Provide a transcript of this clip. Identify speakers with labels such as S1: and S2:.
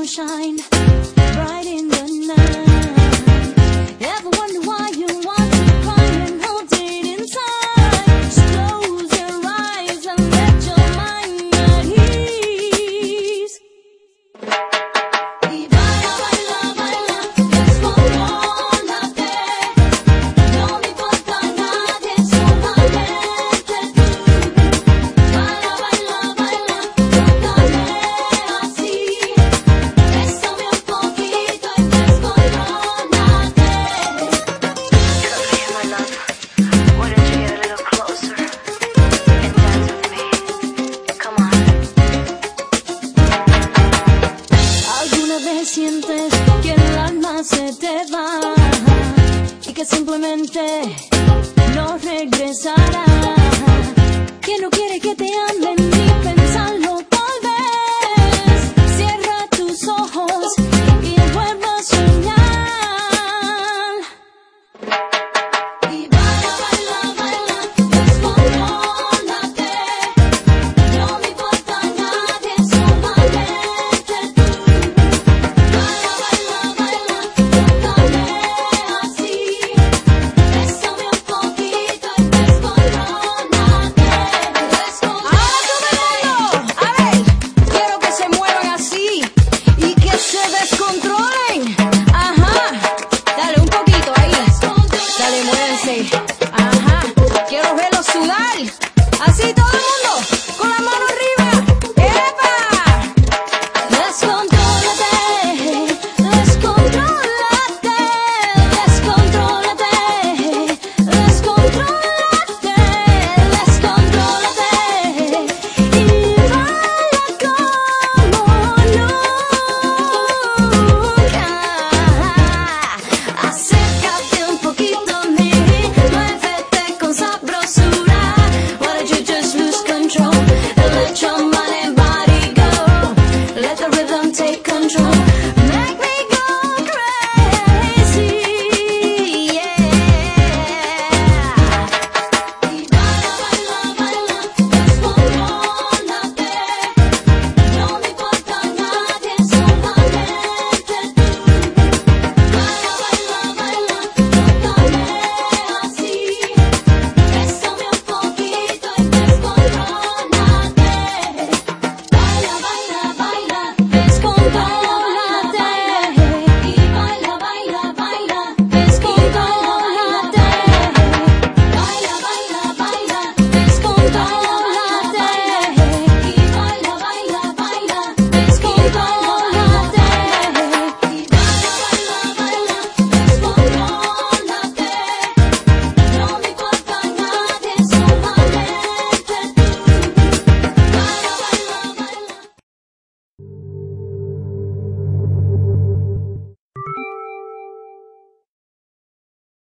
S1: sunshine, bright in the night. Ever wonder why you want to cry and hold it inside? Just close your eyes and let your mind at ease. Y baila, baila, baila, descontrólate. No me importa nadie, solamente tú. Baila, baila, baila, tócame así. Bésame un poquito y descontrólate.
S2: Come here, my love. Why don't you get a little closer and dance with me? Come on.
S1: ¿Alguna vez sientes que el alma se te va y que simplemente no regresará? Que no quiere que te amen ni pensarlo tal vez. Cierra tus ojos y vuelve a soñar. Y baila, baila, baila, descontrólate. No me importa nadie, solamente tú. Baila, baila, baila, tócame así. Bésame un poquito y descontrólate. Ahora todo el mundo, a ver, quiero que se muevan así y que se descontrolen.